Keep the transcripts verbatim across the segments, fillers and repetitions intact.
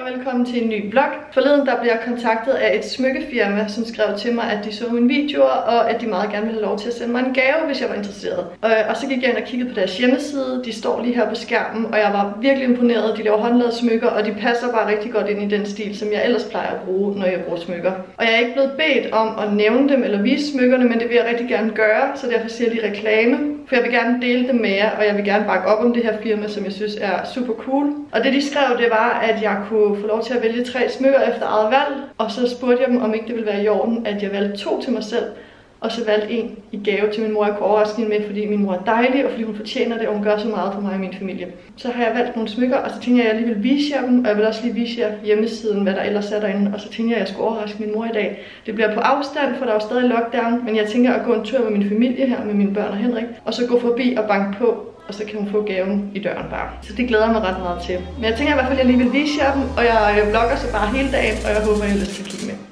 og velkommen til en ny vlog. Forleden der blev jeg kontaktet af et smykkefirma, som skrev til mig, at de så mine videoer, og at de meget gerne ville have lov til at sende mig en gave, hvis jeg var interesseret. Og så gik jeg ind og kiggede på deres hjemmeside. De står lige her på skærmen, og jeg var virkelig imponeret. De laver håndlavede smykker, og de passer bare rigtig godt ind i den stil, som jeg ellers plejer at bruge, når jeg bruger smykker. Og jeg er ikke blevet bedt om at nævne dem eller vise smykkerne, men det vil jeg rigtig gerne gøre, så derfor siger jeg lige reklame. For jeg vil gerne dele dem med jer, og jeg vil gerne bakke op om det her firma, som jeg synes er super cool. Og det de skrev, det var, at jeg kunne få lov til at vælge tre smykker efter eget valg. Og så spurgte jeg dem, om ikke det ville være i orden, at jeg valgte to til mig selv. Og så valgte en i gave til min mor. Jeg kunne overraske hende med, fordi min mor er dejlig, og fordi hun fortjener det, og hun gør så meget for mig og min familie. Så har jeg valgt nogle smykker, og så tænkte jeg, at jeg lige vil vise jer dem. Og jeg vil også lige vise jer hjemmesiden, hvad der ellers er derinde. Og så tænkte jeg, at jeg skulle overraske min mor i dag. Det bliver på afstand, for der er jo stadig lockdown. Men jeg tænker at gå en tur med min familie her, med mine børn og Henrik. Og så gå forbi og banke på. Og så kan hun få gaven i døren bare. Så det glæder jeg mig ret meget til. Men jeg tænker i hvert fald, at jeg lige vil vise jer dem. Og jeg vlogger så bare hele dagen, og jeg håber, at I har lyst til at kigge med.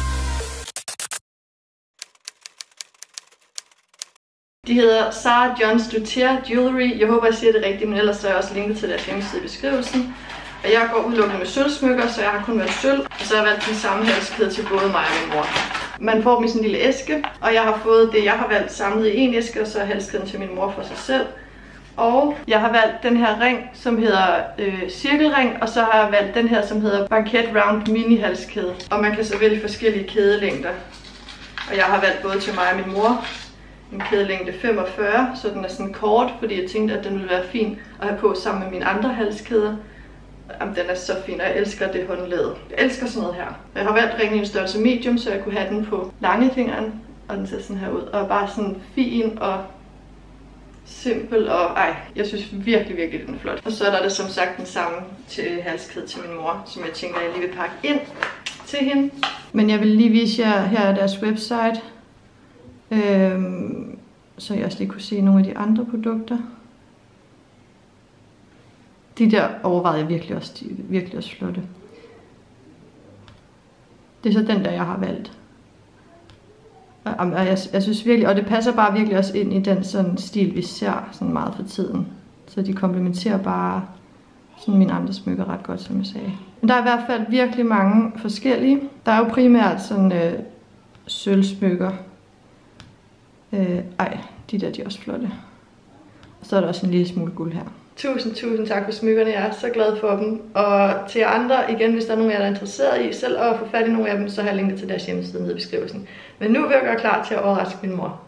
De hedder Sarah Jones Luthier Jewelry. Jeg håber, jeg siger det rigtigt, men ellers så er jeg også linket til deres hjemmeside i beskrivelsen. Og jeg går udelukkende med sølvsmykker, så jeg har kun valgt sølv. Og så har jeg valgt den samme halskæde til både mig og min mor. Man får dem i sådan en lille æske, og jeg har fået det, jeg har valgt samlet i en æske, og så halskæden til min mor for sig selv. Og jeg har valgt den her ring, som hedder øh, cirkelring, og så har jeg valgt den her, som hedder Banket Round Mini halskæde. Og man kan så vælge forskellige kædelængder. Og jeg har valgt både til mig og min mor en kædelængde femogfyrre, så den er sådan kort, fordi jeg tænkte, at den ville være fin at have på sammen med mine andre halskæder. Jamen, den er så fin, og jeg elsker det håndled. Jeg elsker sådan noget her. Jeg har valgt ringen i en størrelse medium, så jeg kunne have den på langefingeren, og den ser sådan her ud. Og bare sådan fin og simpel, og ej, jeg synes virkelig, virkelig, den er flot. Og så er der det som sagt den samme til halskæde til min mor, som jeg tænker, jeg lige vil pakke ind til hende. Men jeg vil lige vise jer, her er deres website, øhm, så jeg også lige kunne se nogle af de andre produkter. De der overvejede jeg virkelig også, de er virkelig også flotte. Det er så den der, jeg har valgt. Og jeg, jeg synes virkelig, og det passer bare virkelig også ind i den sådan stil, vi ser sådan meget for tiden. Så de komplementerer bare sådan mine andre smykker ret godt, som jeg sagde. Men der er i hvert fald virkelig mange forskellige. Der er jo primært sådan øh, sølvsmykker. Øh, ej, de der, de er også flotte. Og så er der også en lille smule guld her. Tusind, tusind tak for smykkerne. Jeg er så glad for dem. Og til jer andre, igen, hvis der er nogen af jer, der er interesseret i selv at få fat i nogle af dem, så har jeg linket til deres hjemmeside nede i beskrivelsen. Men nu vil jeg gøre klar til at overraske min mor.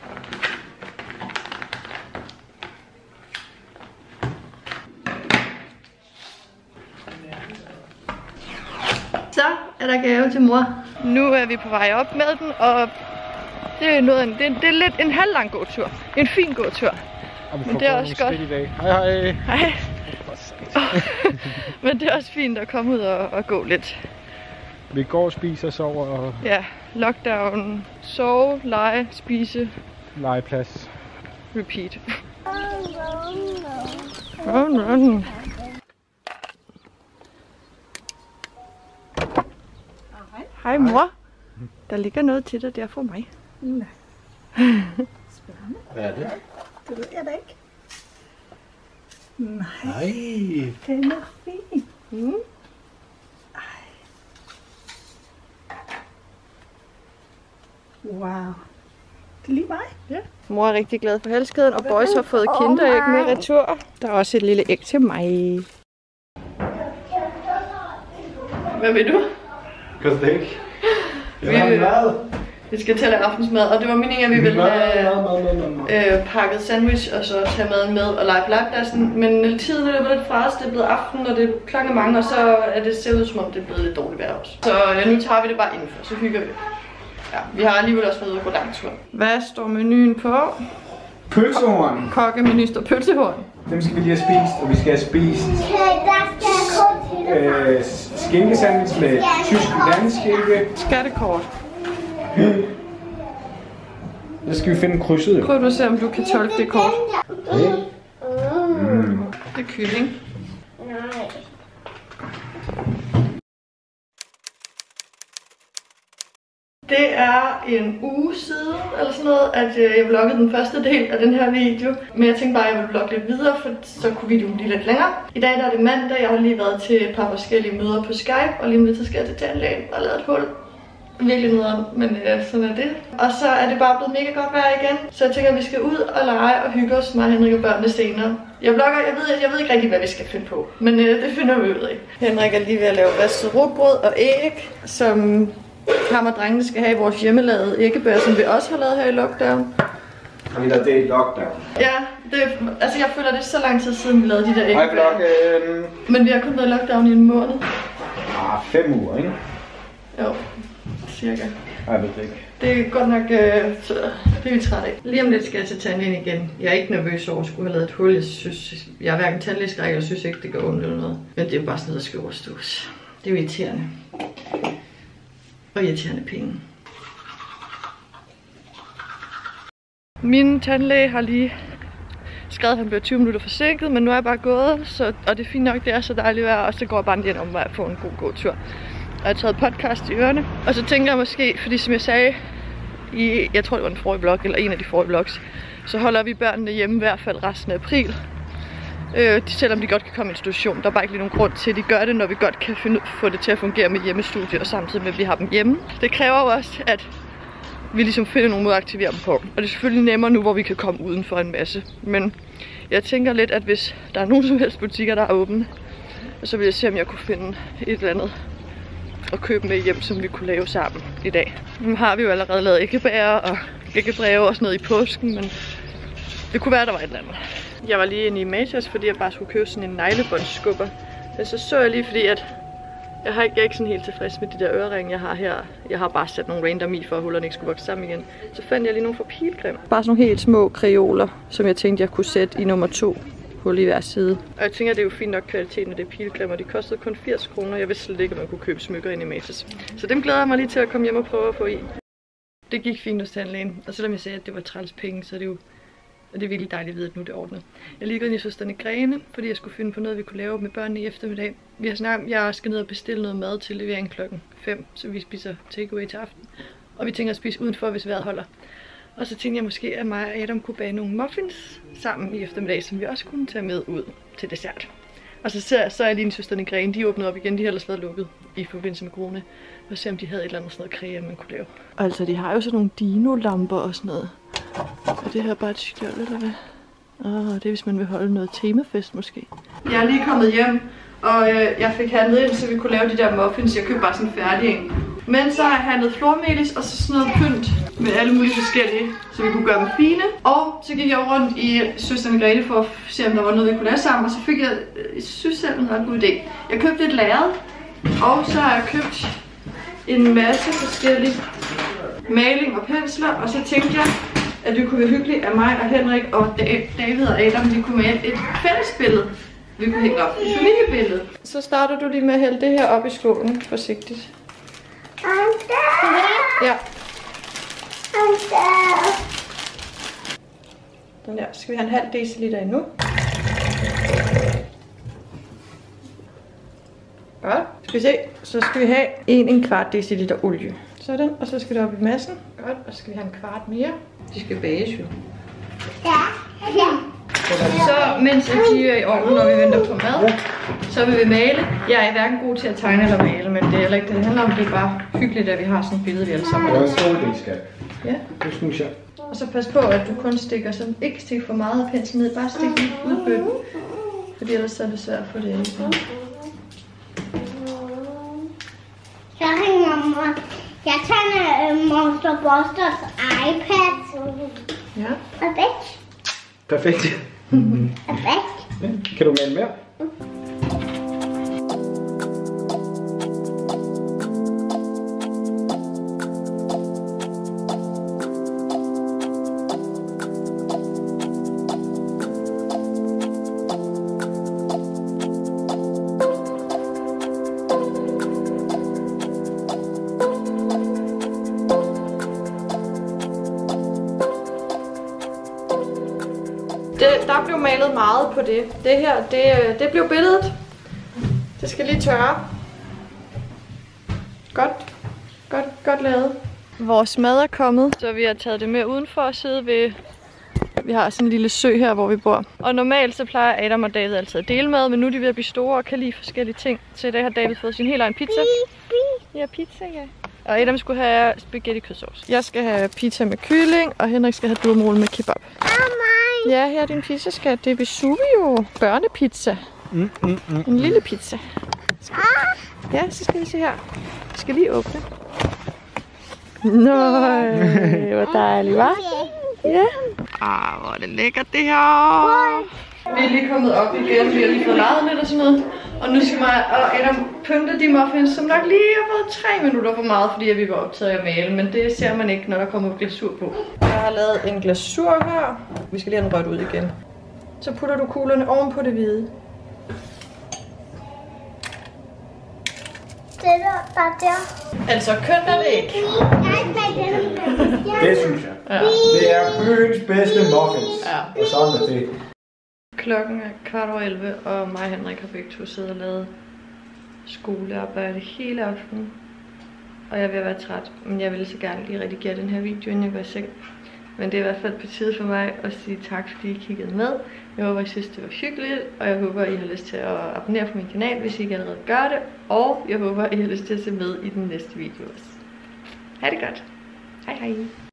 Så er der gave til mor. Nu er vi på vej op med den, og det er, noget, det er, det er lidt en halvlang gåtur. En fin gåtur. Men det er også godt. Hej hej. Hej. Men det er også fint at komme ud og, og gå lidt. Vi går og spiser, sover og... Ja, lockdown. Sove, lege, spise. Legeplads. Repeat. Run, run. Hej mor. Der ligger noget til dig der for mig. Nej. Spændende. Hvad er det? Det ved jeg da ikke. Nej. Nej. Den er fin. Mm. Ej. Wow. Det er lige mig. Ja. Mor er rigtig glad for halskæden, og Boys har fået kinderæg med retur. Der er også et lille æg til mig. Hvad vil du? Kostæk. Jeg har mad. Vi skal til at lave aftensmad, og det var meningen, at vi ville have øh, pakket sandwich og så tage maden med og lege på legepladsen. Men tiden er løbet lidt fra os, det er blevet aften, og det er klokken mange, og så er det ser ud som om det er blevet lidt dårligt vejr også. Så ja, nu tager vi det bare indenfor, så hygger vi. Ja, vi har alligevel også været ude og gå lang tur. Hvad står menuen på? Pølsehorn. Kokkemenu står pølsehorn. Dem skal vi lige have spist, og vi skal have spist øh, skinkesandwich med tysk landskælke. Skattekort. Så skal vi finde krydset. Prøv du at se, om du kan tolke det kort. Okay. Mm. Det er kylling. Nej. Det er en uge siden, eller sådan noget, at jeg vloggede den første del af den her video. Men jeg tænkte bare, at jeg ville vlogge lidt videre, for så kunne videoen blive lidt længere. I dag der er det mandag, jeg har lige været til et par forskellige møder på Skype, og lige om lidt så skal jeg til tandlægen og lave et hul. Virkelig nederen, men øh, sådan er det. Og så er det bare blevet mega godt vejr igen, så jeg tænker, at vi skal ud og lege og hygge os, mig og Henrik og børnene senere. Jeg vlogger, jeg ved, jeg ved ikke rigtig, hvad vi skal finde på, men øh, det finder vi ud af. Henrik er lige ved at lave ristet rugbrød og æg, som ham og drengene skal have i vores hjemmelavede æggebær, som vi også har lavet her i lockdown. Har vi lavet det i lockdown? Ja, det, altså jeg føler, det er så lang tid siden, vi lavede de der æggebær. Hej vloggen! Men vi har kun været i lockdown i en måned. Ah, fem uger, ikke? Jo, cirka. Jeg ved det ikke. Det er godt nok, øh, så det er vi træt af. Lige om lidt skal jeg til tandlægen igen. Jeg er ikke nervøs over at skulle have lavet et hul. Jeg synes, jeg er hverken tandlægeskræk, og synes ikke, det gør ondt eller noget. Men det er jo bare sådan noget, der skal overstås. Det er jo irriterende. Og irriterende penge. Min tandlæge har lige skrevet, at han bliver tyve minutter forsinket, men nu er jeg bare gået, så, og det er fint nok, det er så dejligt vejr, og så går jeg bare lige en omvej og får en god gåtur. Og jeg har taget podcast i ørerne, og så tænker jeg måske, fordi som jeg sagde i, jeg tror det var den forrige vlog, eller en af de forrige vlogs, så holder vi børnene hjemme i hvert fald resten af april. Øh, selvom de godt kan komme i institution, der er bare ikke lige nogen grund til, at de gør det, når vi godt kan finde, få det til at fungere med hjemmestudie, og samtidig med, at vi har dem hjemme. Det kræver jo også, at vi ligesom finder nogle måder at aktivere dem på. Og det er selvfølgelig nemmere nu, hvor vi kan komme udenfor en masse. Men jeg tænker lidt, at hvis der er nogen som helst butikker, der er åbne, så vil jeg se, om jeg kunne finde et eller andet og købe med hjem, som vi kunne lave sammen i dag. Nu har vi jo allerede lavet æggebær og æggebreve og sådan noget i påsken, men det kunne være, der var et eller andet. Jeg var lige inde i Matas, fordi jeg bare skulle købe sådan en neglebåndsskubber. Men så så jeg lige, fordi at jeg, har ikke, jeg er ikke sådan helt tilfreds med de der øreringe, jeg har her. Jeg har bare sat nogle random i, for at hullerne ikke skulle vokse sammen igen. Så fandt jeg lige nogle fra Pilgrim. Bare sådan nogle helt små kreoler, som jeg tænkte, jeg kunne sætte i nummer to. Hul i hver side. Og jeg tænker, det er jo fint nok kvalitet, når det er Pilgrim, og de kostede kun firs kroner. Jeg vidste slet ikke, at man kunne købe smykker ind i Matas. Så dem glæder jeg mig lige til at komme hjem og prøve at få i. Det gik fint hos tandlægen, og selvom jeg sagde, at det var træls penge, så er det jo og det er virkelig dejligt at vide, at nu er det ordnet. Jeg lige gået ind i søsterne Grene, fordi jeg skulle finde på noget, vi kunne lave med børnene i eftermiddag. Vi har snakket, jeg skal ned og bestille noget mad til levering klokken fem, så vi spiser takeaway til aften. Og vi tænker at spise udenfor, hvis vejret holder. Og så tænkte jeg måske, at mig og Adam kunne bage nogle muffins sammen i eftermiddag, som vi også kunne tage med ud til dessert. Og så ser jeg, så er lige en søsterne Grene, de åbnede op igen, de har ellers været lukket i forbindelse med corona. Og se om de havde et eller andet sådan noget creme, man kunne lave. Og altså, de har jo sådan nogle dino-lamper og sådan noget. Er det her bare et skjold, eller hvad? Åh, det er hvis man vil holde noget temafest måske. Jeg er lige kommet hjem, og øh, jeg fik handlet ind, så vi kunne lave de der muffins. Jeg købte bare sådan færdig en. Men så har jeg handlet flormelis og så sådan noget pynt med alle mulige forskellige, så vi kunne gøre dem fine. Og så gik jeg rundt i søsterne Grete for at se, om der var noget, vi kunne lave sammen. Og så fik jeg, jeg synes selv, en ret god idé. Jeg købte et lærred, og så har jeg købt en masse forskellige maling og pensler. Og så tænkte jeg, at det kunne være hyggeligt, at mig og Henrik og David og Adam, vi kunne male et fælles billede, vi kunne hænge op. Et familiebillede. Så starter du lige med at hælde det her op i skålen, forsigtigt. Ja. Den der. Skal vi have en halv deciliter endnu? Godt. Skal vi se. Så skal vi have en, en kvart deciliter olie. Sådan. Og så skal det op i massen. Godt. Og så skal vi have en kvart mere. De skal bages jo. Ja. Ja. Så mens de er i ovnen, når vi venter på mad, så vil vi male. Jeg er hverken god til at tegne eller male, men det er heller ikke det, det handler om. Det er bare hyggeligt, at vi har sådan et billede, vi alle sammen har. Det er en god skat. Ja. Det synes jeg. Og så pas på, at du kun stikker, så ikke stikker for meget af penslen ned. Bare stik den ud på den. Fordi ellers er det svært for det. Sorry, mamma. Jeg tager uh, Monster Busters iPad. Ja. Perfekt. Perfekt. Perfekt. Ja. Kan du male mere? Det, der blev malet meget på det. Det her, det, det blev billedet. Det skal lige tørre. Godt. Godt, godt lavet. Vores mad er kommet, så vi har taget det med udenfor at sidde ved... Vi har sådan en lille sø her, hvor vi bor. Og normalt så plejer Adam og David altid at dele mad, men nu er de ved at blive store og kan lide forskellige ting. Så i dag har David fået sin helt egen pizza. Ja, pizza, ja. Og Adam skulle have spaghetti kødsovs. Jeg skal have pizza med kylling, og Henrik skal have durumrulle med kebab. Ja, her er din pizza, skat. Det er Vesuvio. Børnepizza. Mm, mm, mm. En lille pizza. Ja, så skal vi se her. Jeg skal lige åbne. Nøj, hvor dejligt, hva'? Ja. Ah, hvor er det lækkert det her. Vi er lige kommet op igen, vi har lige fået leget lidt og sådan noget. Og nu skal mig og Adam pynte de muffins, som nok lige har fået tre minutter for meget, fordi vi var optaget af at male. Men det ser man ikke, når der kommer glasur på. Jeg har lavet en glasur her. Vi skal lige have den rødt ud igen. Så putter du kuglerne oven på det hvide. Det der, der, der. Altså, kønt er det ikke. Det synes jeg. Ja. Det er byens bedste muffins. Ja. Og sådan er det. Klokken er kvart over elleve, og mig og Henrik har begge to siddet og lavet skolearbejde hele aftenen. Og jeg er ved at være træt, men jeg ville så gerne lige redigere den her video, inden jeg går i seng. Men det er i hvert fald på tide for mig at sige tak, fordi I kiggede med. Jeg håber, I synes, det var hyggeligt, og jeg håber, I har lyst til at abonnere på min kanal, hvis I ikke allerede gør det. Og jeg håber, I har lyst til at se med i den næste video også. Ha' det godt. Hej hej.